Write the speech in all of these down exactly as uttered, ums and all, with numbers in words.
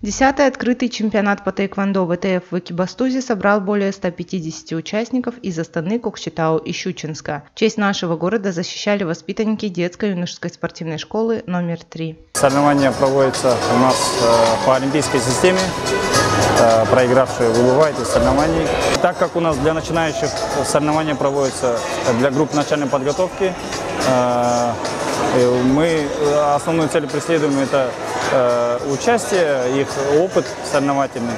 Десятый открытый чемпионат по тэквондо вэ тэ эф в Экибастузе собрал более ста пятидесяти участников из Астаны, Кокшетау и Щучинска. Честь нашего города защищали воспитанники детско-юношеской спортивной школы номер три. Соревнования проводятся у нас по олимпийской системе. Проигравшие выбывают из соревнований. Так как у нас для начинающих соревнования проводятся для групп начальной подготовки, мы основную цель преследуем – это участие, их опыт соревновательный.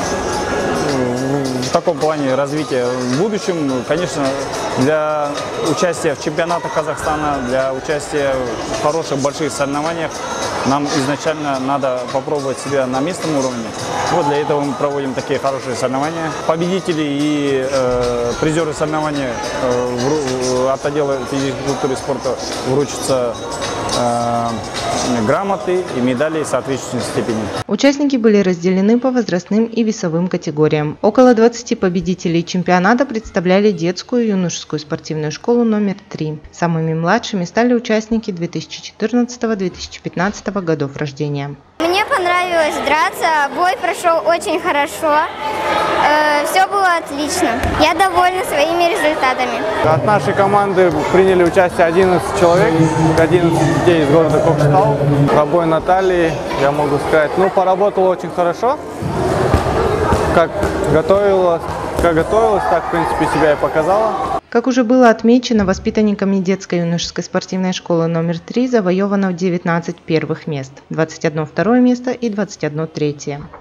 В таком плане развития в будущем, конечно, для участия в чемпионатах Казахстана, для участия в хороших больших соревнованиях нам изначально надо попробовать себя на местном уровне. Вот для этого мы проводим такие хорошие соревнования. Победители и э, призеры соревнований э, от отдела физической культуры и спорта вручатся э, грамоты и медали соответствующей степени. Участники были разделены по возрастным и весовым категориям. Около двадцати победителей чемпионата представляли детскую и юношескую спортивную школу номер три. Самыми младшими стали участники две тысячи четырнадцатого — две тысячи пятнадцатого годов рождения. Мне понравилось драться, бой прошел очень хорошо, э, все было отлично. Я довольна своими результатами. От нашей команды приняли участие одиннадцать человек, одиннадцать детей из города Кокшетау. Про бой Натальи я могу сказать, ну, поработала очень хорошо. Как готовилась, как готовилась, так, в принципе, себя и показала. Как уже было отмечено, воспитанниками детско-юношеской спортивной школы номер три завоевано девятнадцать первых мест, двадцать одно второе место и двадцать одно третье.